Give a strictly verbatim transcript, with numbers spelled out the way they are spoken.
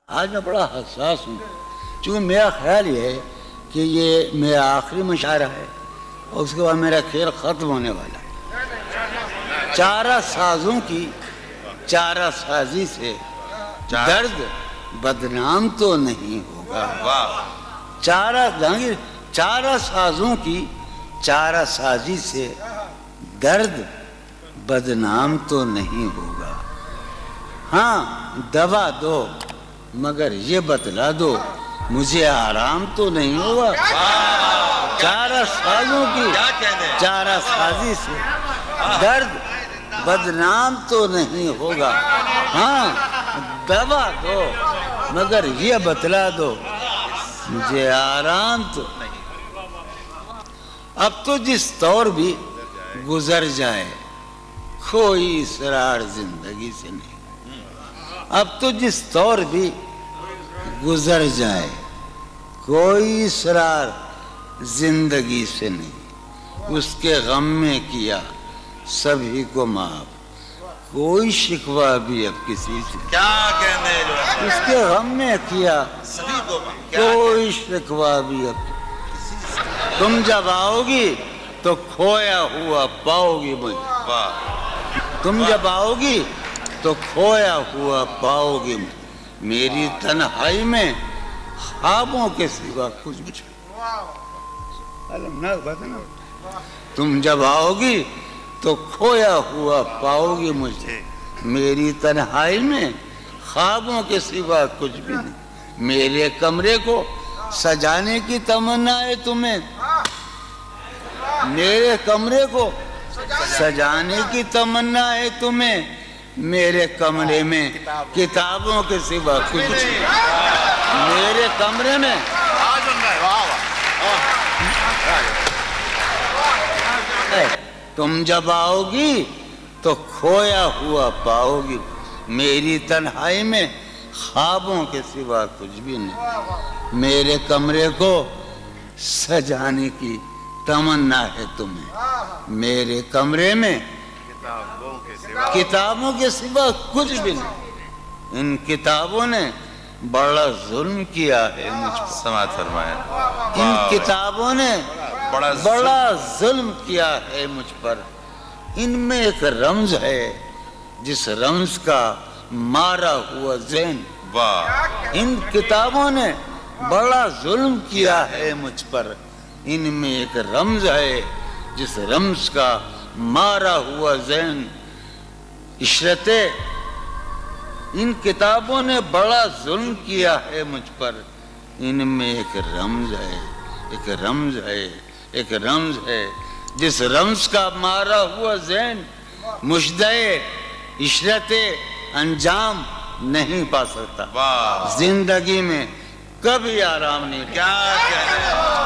آج میں بڑا حساس ہوں، چونکہ میرا خیال یہ ہے کہ یہ میرا آخری مشاعرہ ہے اور اس کے بعد میرا کھیل ختم ہونے والا ہے۔ چارہ سازوں کی چارہ سازی سے درد بدنام تو نہیں ہوگا۔ چارہ چارہ سازوں کی چارہ سازی سے درد بدنام تو نہیں ہوگا۔ ہاں دوا دو مگر یہ بتلا دو مجھے آرام تو نہیں ہوگا۔ چارہ سازوں کی چارہ سازی سے درد بدنام تو نہیں ہوگا۔ ہاں دوا دو مگر یہ بتلا دو مجھے آرام تو نہیں ہوگا۔ اب تو جس طور بھی گزر جائے کوئی اسرار زندگی سے نہیں۔ اب تو جس طور بھی گزر جائے کوئی اسرار زندگی سے نہیں۔ اس کے غم میں کیا سبھی کو معاف کوئی شکوہ بھی اب کسی سے کیا کہنے جو ہے اس کے غم میں کیا سبھی کو کوئی شکوہ بھی اب تم جب آؤ گی تو کھویا ہوا پاؤ گی مجھے۔ تم جب آؤ گی تو کھویا ہوا پاؤ گی میری تنہائی میں خوابوں کے سوا کچھ بھی۔ تم جب آؤ گی تو کھویا ہوا پاؤ گی مجھے میری تنہائی میں خوابوں کے سوا کچھ بھی نہیں۔ میرے کمرے کو سجانے کی تمنا ہے تمہیں، میرے کمرے کو سجانے کی تمنا ہے تمہیں، میرے کمرے میں کتابوں کے سوا کچھ نہیں۔ میرے کمرے میں تم جب آؤ گی تو کھویا ہوا پاؤ گی میری تنہائی میں خوابوں کے سوا کچھ بھی نہیں۔ میرے کمرے کو سجانے کی تمنا ہے تمہیں، میرے کمرے میں کتابوں کے سوا کچھ بھی نہیں۔ ان کتابوں نے بڑا ظلم کیا ہے مجھ پر، سماعت فرمایا۔ ان کتابوں نے بڑا ظلم کیا ہے مجھ پر۔ ان میں ایک رمز ہے جس رمز کا مارا ہوا ذہن۔ ان کتابوں نے بڑا ظلم کیا ہے مجھ پر، ان میں ایک رمز ہے جس رمز کا مارا ہوا ذہن۔ عشرت ان کتابوں نے بڑا ظلم کیا ہے مجھ پر، ان میں ایک رمز ہے ایک رمز ہے ایک رمز ہے جس رمز کا مارا ہوا ذہن مجدے عشرت انجام نہیں پا سکتا۔ زندگی میں کبھی آرام نہیں۔ کیا کہنے